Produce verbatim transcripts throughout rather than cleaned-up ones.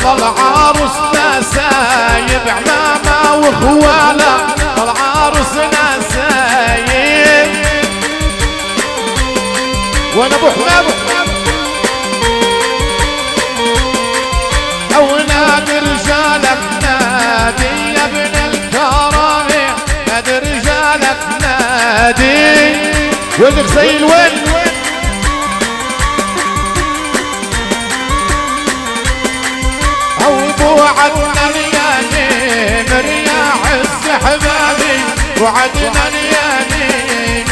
طل عروسنا سايب عمامة واخواله طل عروسنا سايب وانا ابو حمام او نادي رجالك نادي يا ابن الكرامي نادي رجالك نادي وينك زي الوين او بوعدنا اليانين رياح السحبابي وعدنا اليانين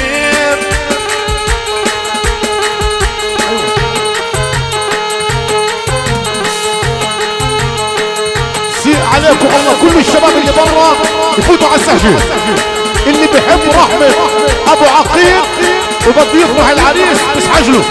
سيء عليكم الله كل الشباب اللي برا يفوتوا على السهجة اللي بيحب رحمة ابو عقيل وبده يفرح العريس اسحج له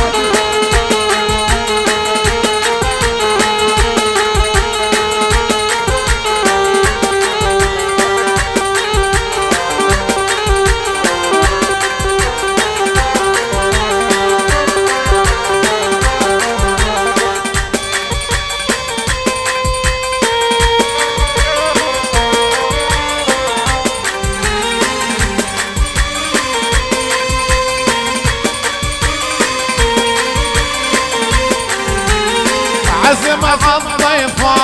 عزم الضيفان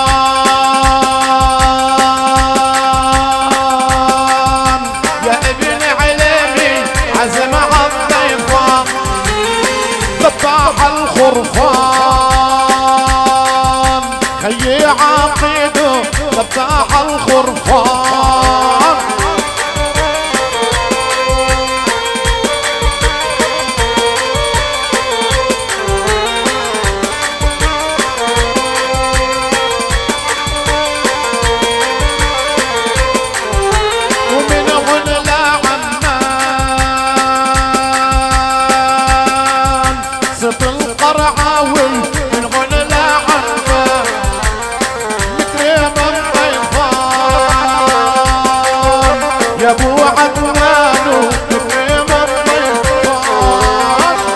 يا ابن علمي عزم الضيفان ذبح الخرفان خيي عقيده ذبح الخرفان يا ابو عدنان كريم الضيفان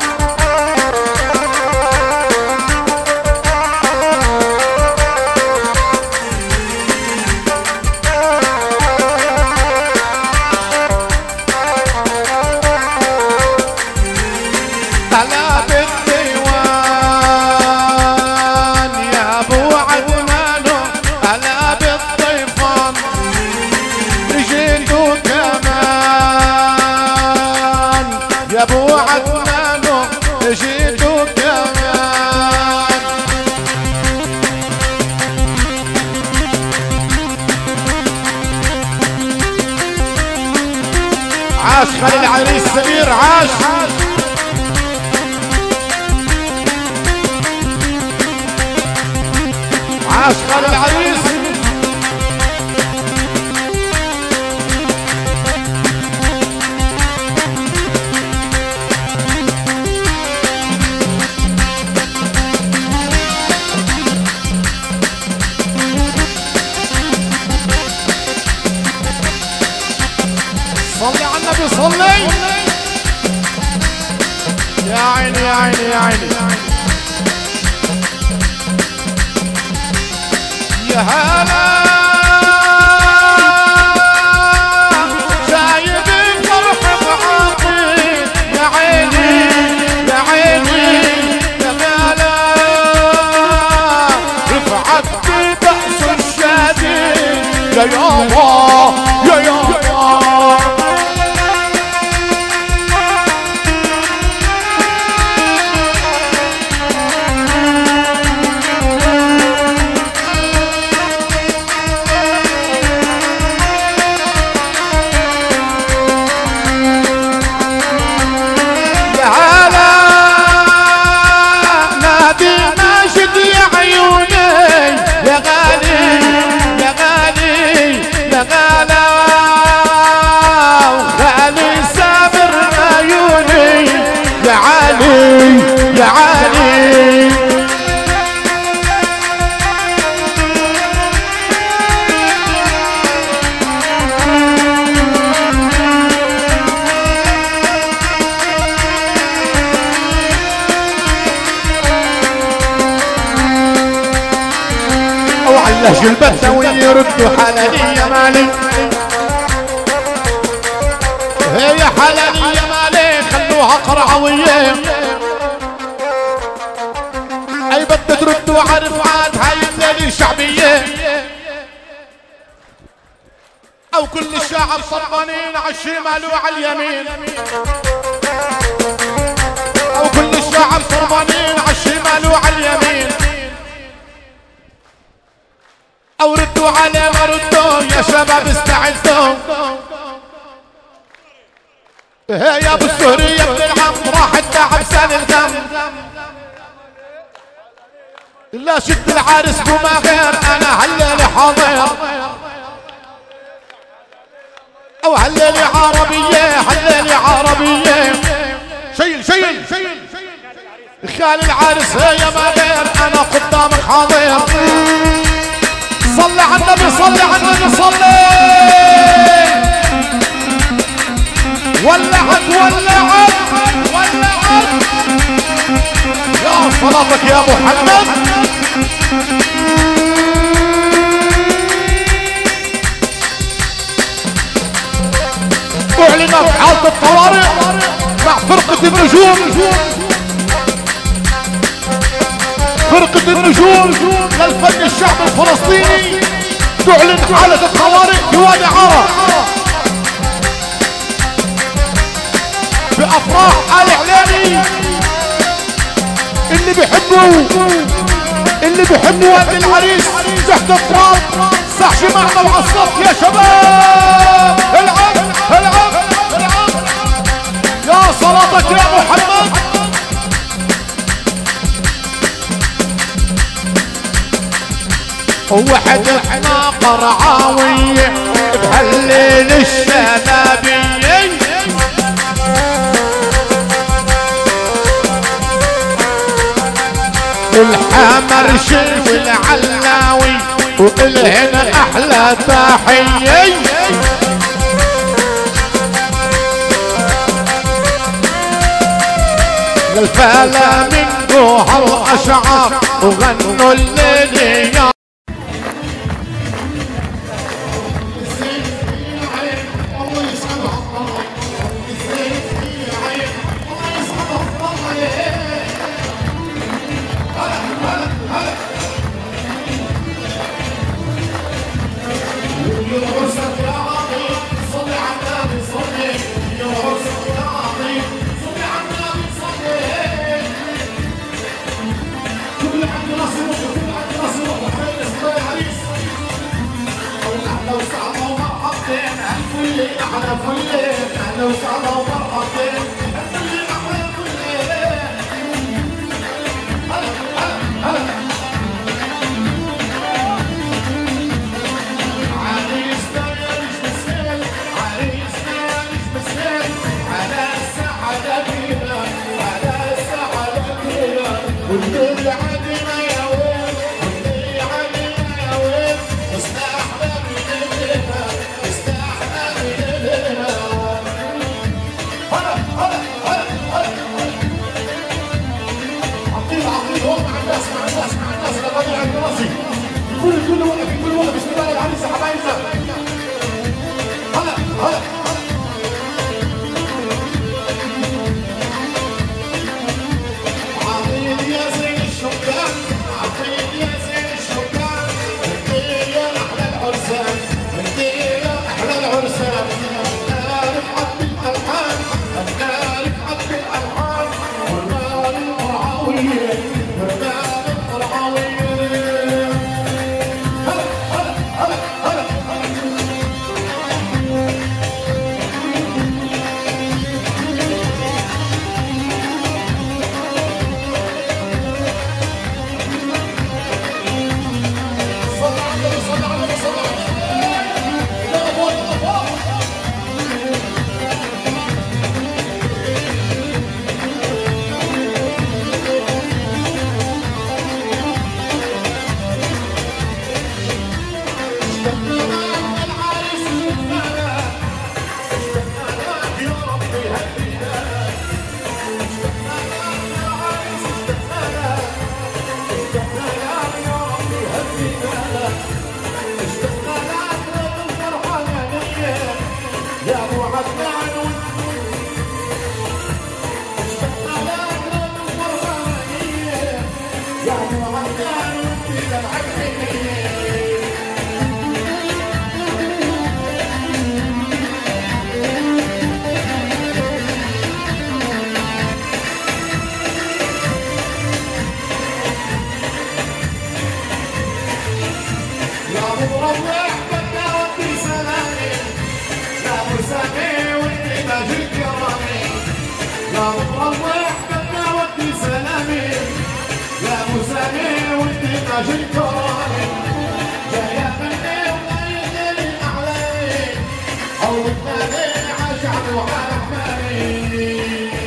طلب الديوان يا ابو عدنان طلب الضيفان رجيتو كمان يا ابو عدنان رجيتو كمان عاش خلي العريس سمير عاش عاش خلي العريس صلي على النبي صلي يا عيني يا عيني يا عيني يا هلا شايب الفرح بعاطي يا عيني يا عيني يا هلا رفعت بأس الشديد يا يابا يا يابا يا غالي يا غالي يا غالي النهج البدوي يردوا حلالي يا مالي. هي حلالي يا مالي خلوها قرعوية. اي بدها تردوا عرفات هاي الليلة شعبية. او كل الشعب صربانين عالشمال وعاليمين. او كل الشعب صربانين عالشمال وعاليمين. او ردوا علينا ردوا يا شباب استعدوا. هي يا ابو السهري يا ابن العم راح التعب سال الدم. لا شد العرس وما غير انا هالليله حاضر. او هالليله عربيه هالليله عربيه. شيل شيل شيل خال العرس هي ما غير انا قدامك حاضر. صلي على النبي صلي على النبي صلي. ولعت ولعت ولعت يا صلاتك يا محمد. اعلن حالة الطوارئ مع فرقة النجوم. فرقة النجوم للفن الشعب الفلسطيني تعلن حالة الطوارئ في وادي عارة بأفراح آل علاني. اللي بيحبوا اللي بيحبوا وادي العريس تحت التراب صح جماعنا وعالصف يا شباب. العب العب العب يا صلاتك يا محمد. وحدتنا قرعاوية بهالليل الشبابية. الحمرشي والعلاوي والهنا احلى تحية. الفلا من جوهر اشعار وغنوا الليل يا مروح بدنا ودي سلامي يا ابو سامي ودي تاج الكرامي جايه مني وطايق الاعلامي او الثاني عشان وعلى حمامي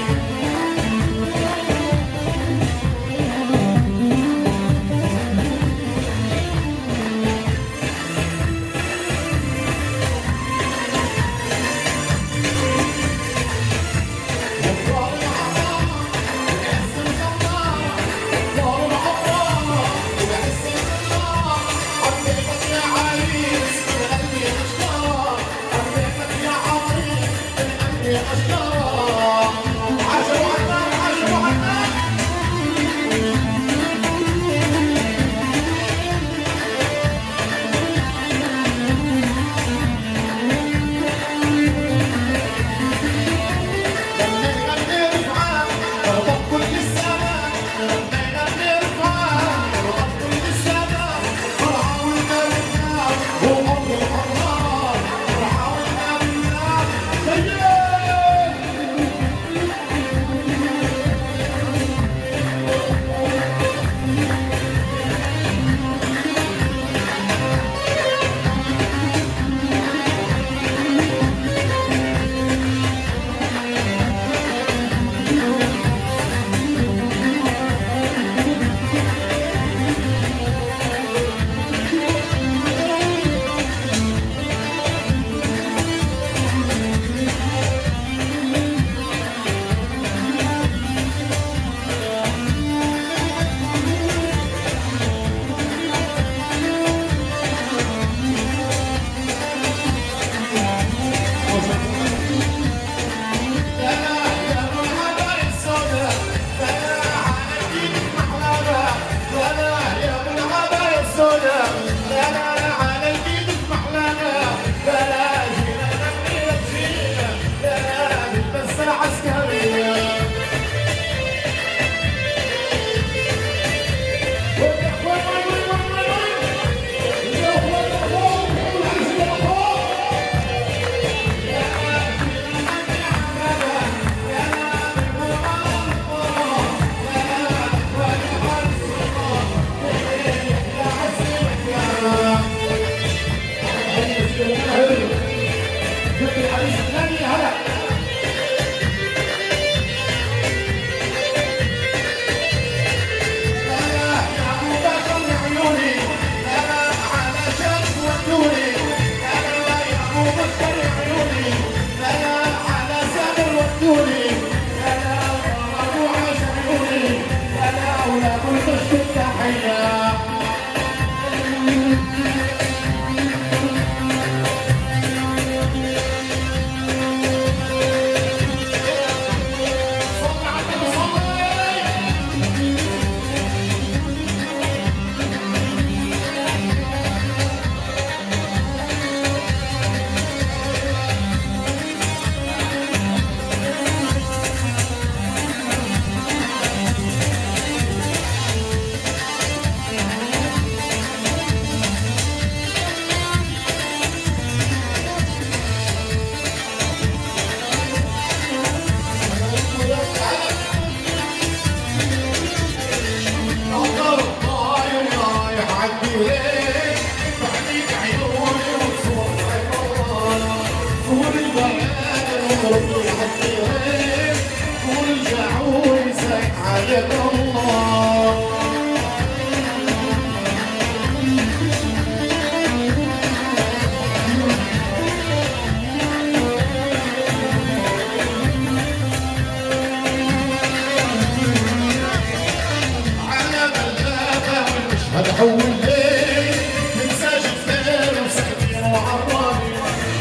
هتحول ليه من ساجد خير وسكتين وعراني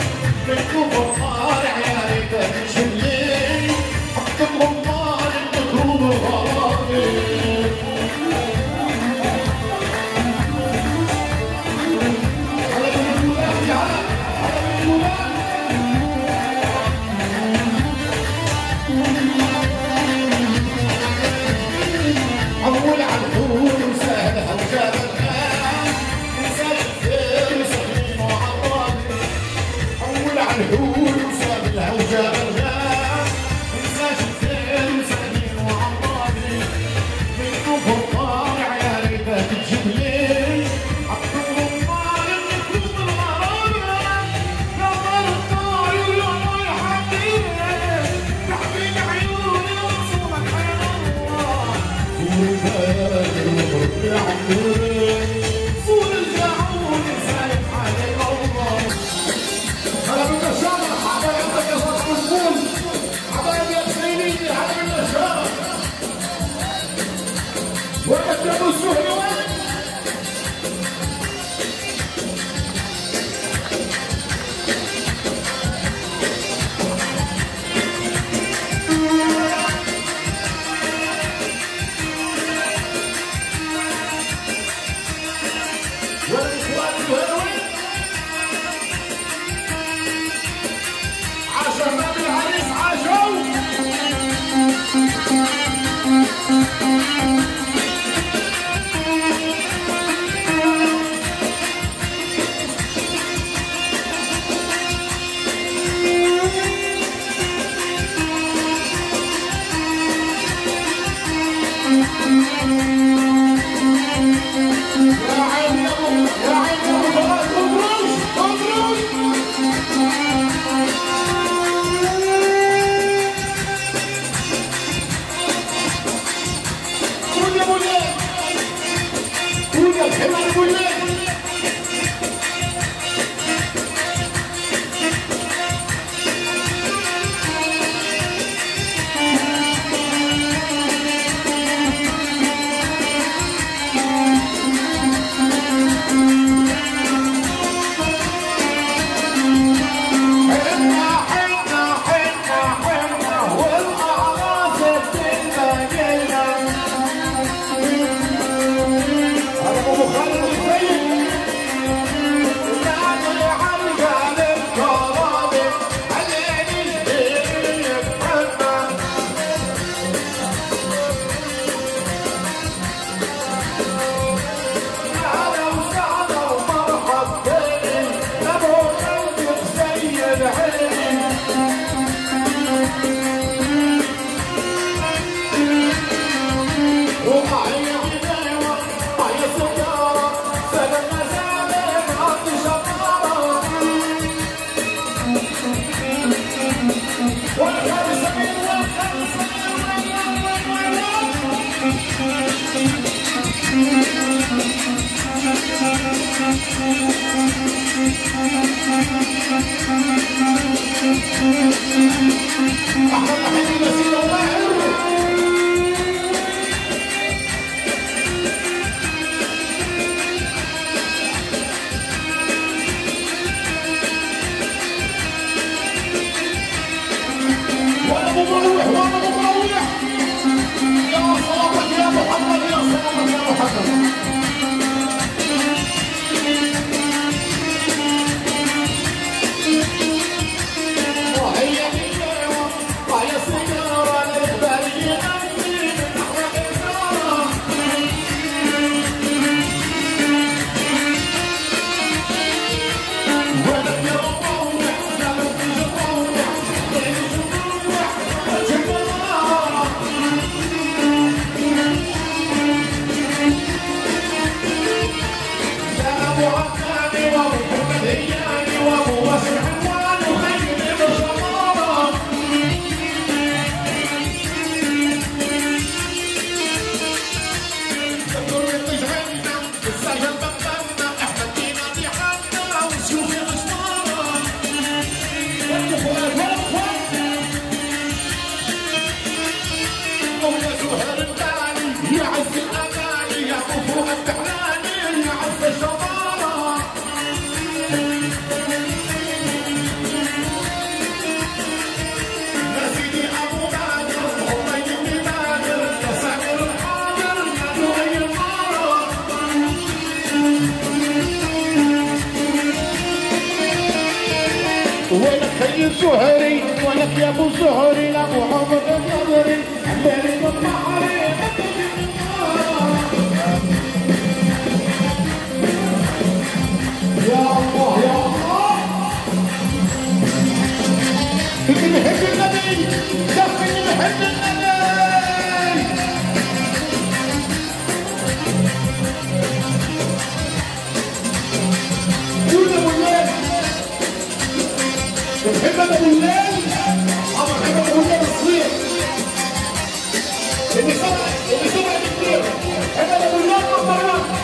بنكون الطالع يا ريت تشلي حط الرمان المكروب الغرامي فول الجاعون سايق على الله. هلا بالنشارة حبايبك يا صاحب الفول، حبايبي يا خليلي، هلا بالنشارة. وقت يا ابو السهري وين؟ الزهري ولك يا ابو الزهري لا محمد الزهري عمالي بالبحري يا الله يا الله اللي بيحب النبي شاف اللي بيحب النبي قول ابو الليل بتحب ابو الليل ابو بحب ابو الليل الصغير اللي سبع اللي سبع كتير بحب ابو الليل والمرات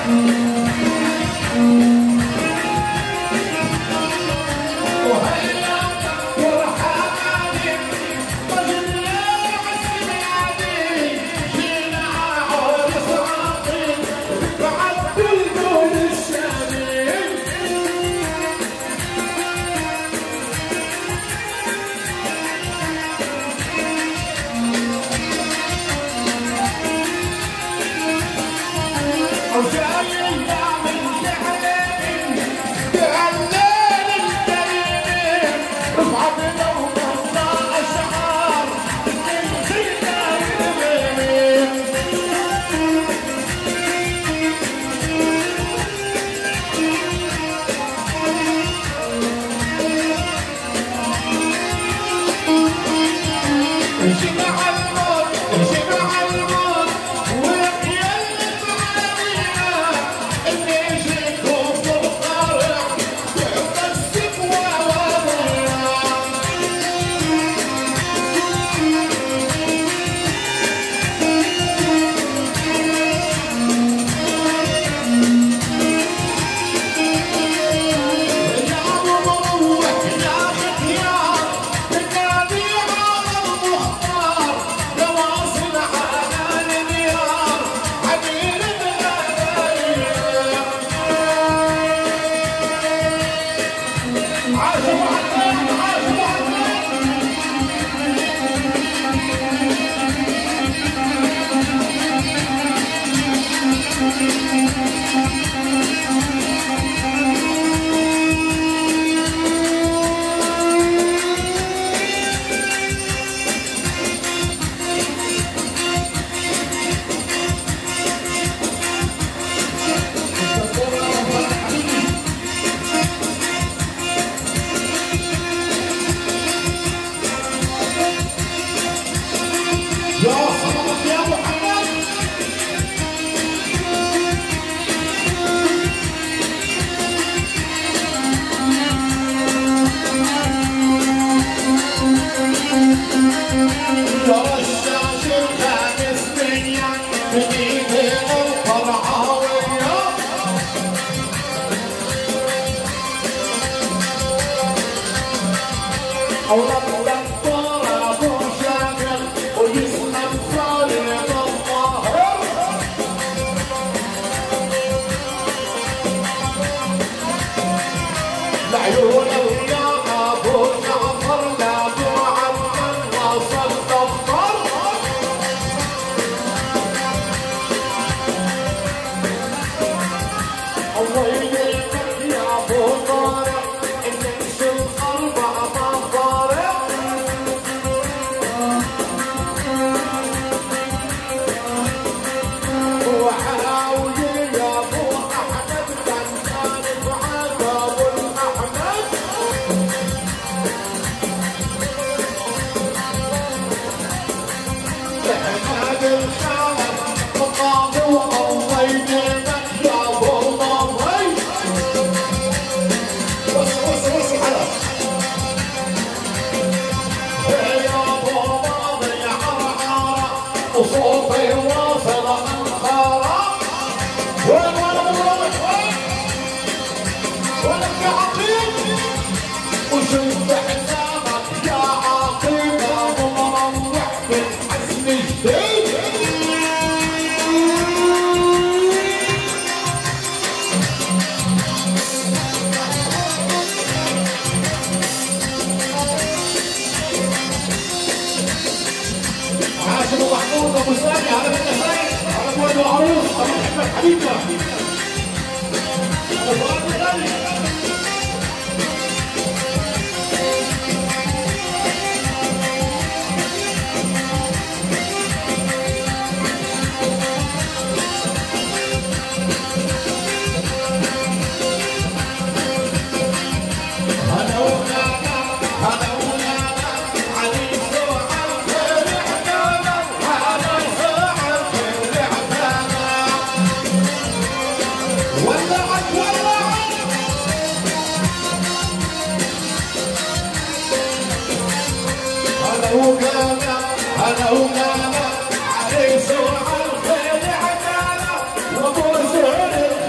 علي سوى الخير عدالة وابو سهيل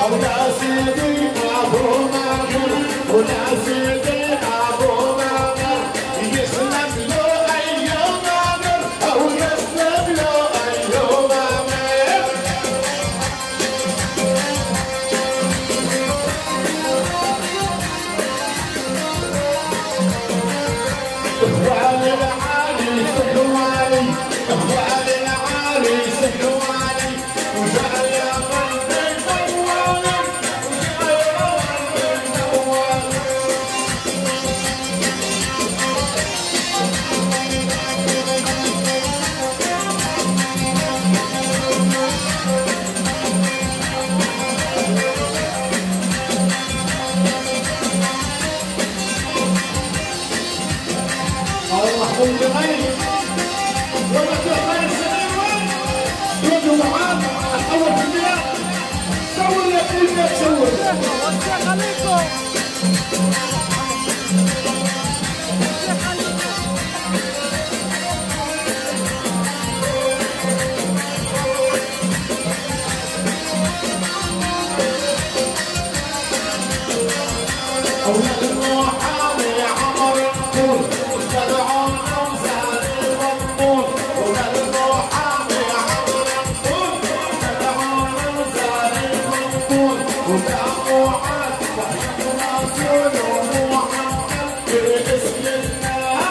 ولا سيدي ابو ماجر ولا سيدي ابو ماجر يسلم له ايوب ماجر او يسلم له ايوب ماجر اخوان العالي سحوا علي اخوان العالي سحوا علي وجاء يا محمود غني ولا تغير سليمان يوجو معاذ الاول في البلاد سووا اللي بدك تسوي وسع عليكم اولاد المحامي عمر الطول تدعون اوزان المضمون اولاد المحامي عمر الطول تدعون اوزان المضمون ودعوا عاد رسول محمد باسم الله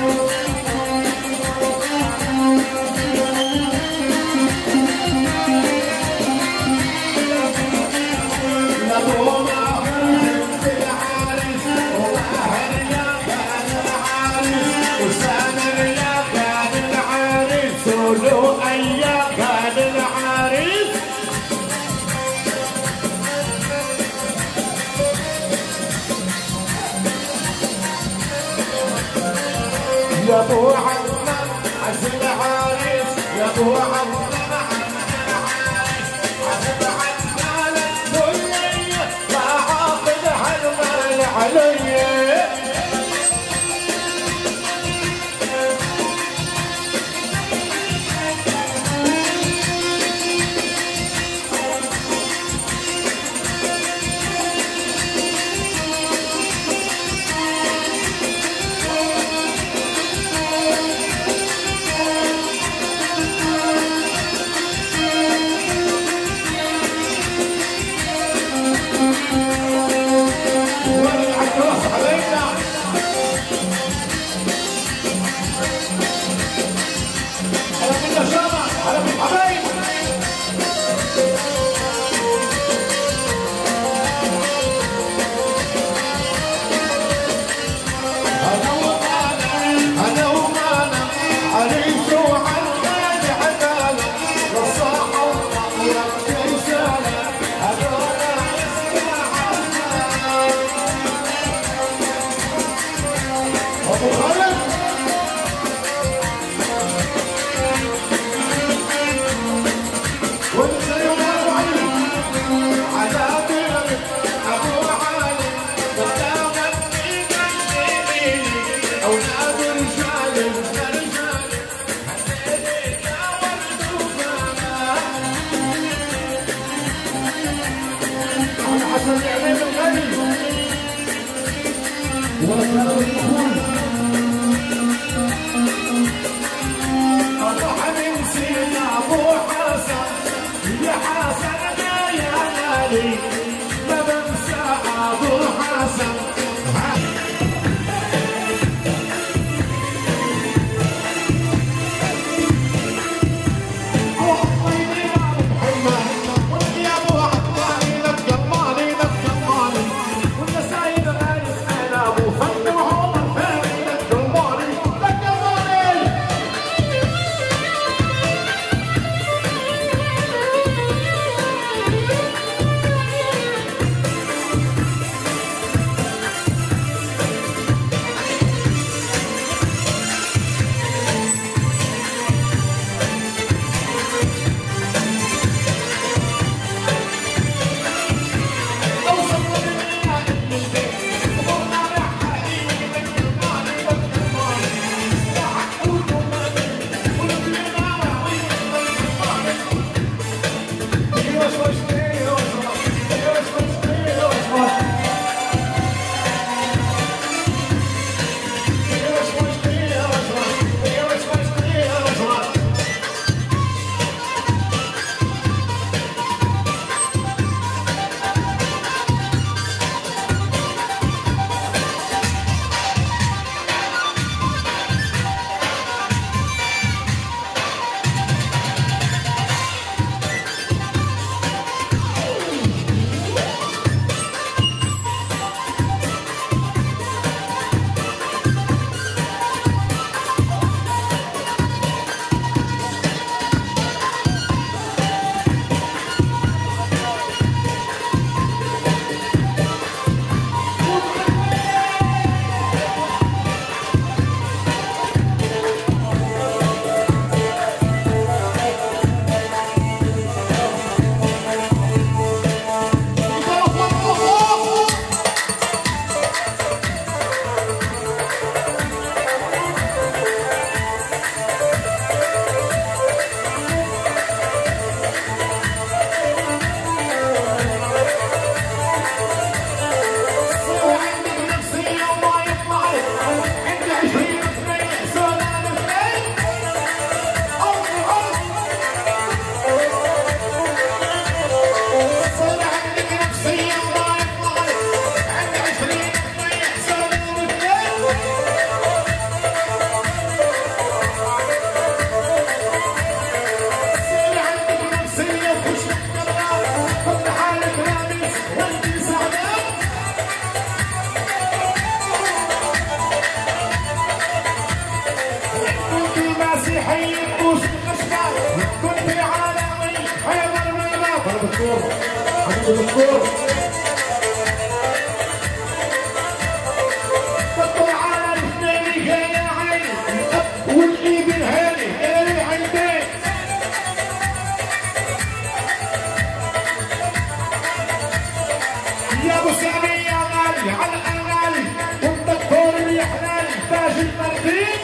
يا ابو عمان عزم العريس يا ابو عمان عزم العريس عزم عمان الدنيا ما عاقدها المال علي ولا سايب غالي انا ابو فن وعمر فارس الدكتور حبيب الدكتور دكتور على الاثنين يا عين والايد الهادي يا عندك يا ابو سامي يا غالي على الاغاني والدكتور اللي حلالي تاج المردين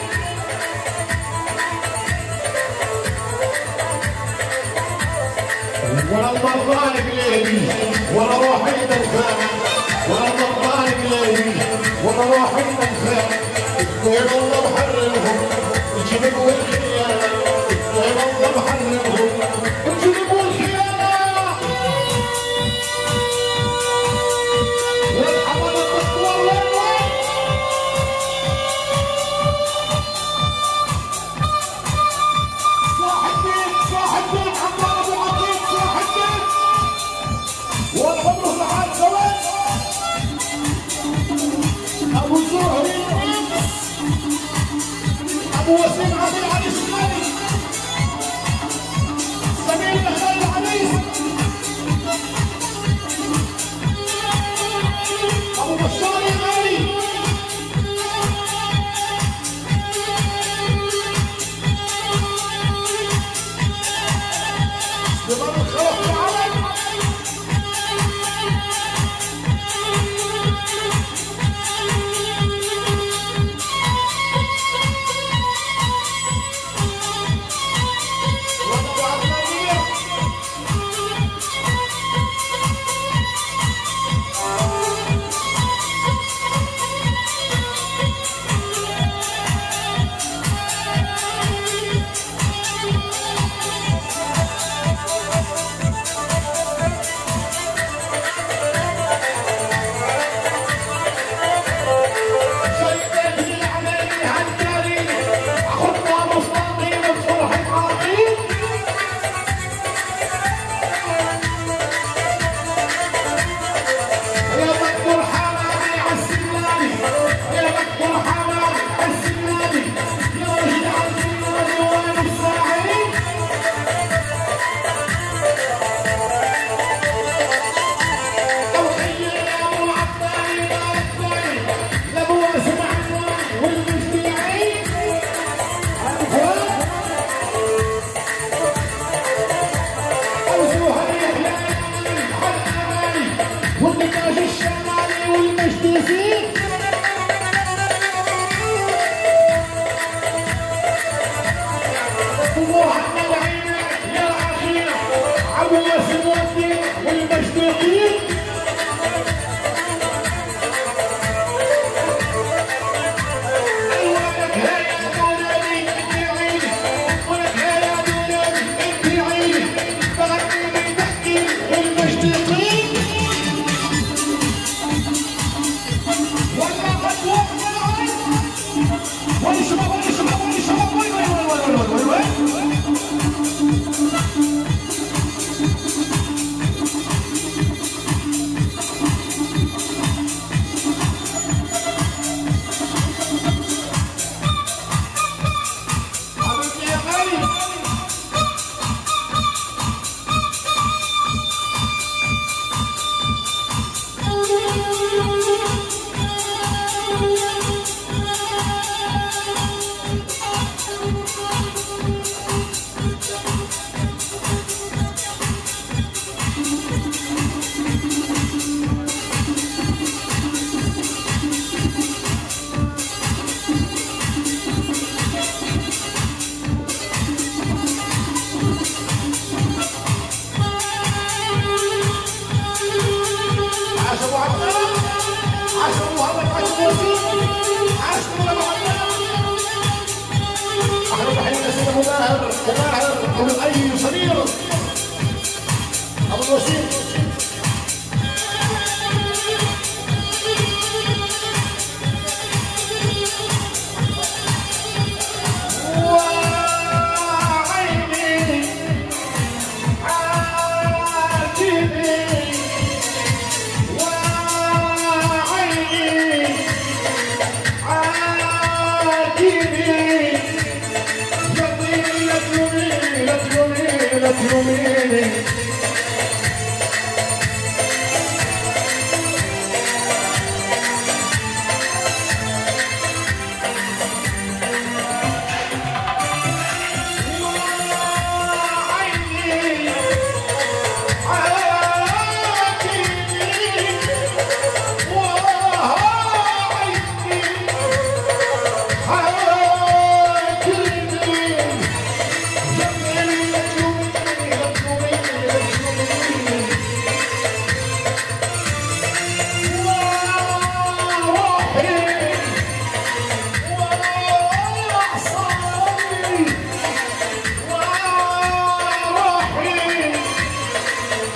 ولا المرضان قليلي ولا روحي دنسان ولا المرضان قليلي ولا روحي دنسان اثنين الله محرمهم الجنب والخيانة اثنين الله محرمهم الجنب والخيانة والحمد الدكتور وين وين صاحب بيت صاحب بيت عمار ابو عطيب صاحب بيت والعمر سعاد زواج ابو زهري ابو وسيم عبد العزيز الثاني سمير خالد العريس ابو بشار الغالي شباب الخلف العرب وابو عبد المنير سيداتي العمالي هالداري خطة مستقيم بفرحة عظيم يا دكتور حمامي عالسناني يا دكتور حمامي عالسناني يا رشد عالسناني وانا الساعي توحيد يا ابو العبداني يا عبداني لابو واسم عنواني والمجتمعي الاخوان اوزوها يحيى الاماني والنتاج الشمالي والمجتزين ومحمد عيني يا عشيرة ابو واسم والدين والمجتزين ولك يا دولابي انت عيني ولك يا دولابي انت عيني تغني تحكي والمجتزين ولا قد وقع العين وين شباب وين شباب وين شباب وين وين وين وين وين وين حبيبي يا غالي عاش ابو عبد الله عاش ابو محمد عاش ابو وسيم عاش ابو عبد الله احنا تحيه سيدنا مباهر مباهر ابو اي سمير ابو الوسيم وعيني عاجبني وعيني عاجبني يطيني لا تلوميني لا تلوميني لا تلوميني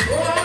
وعلى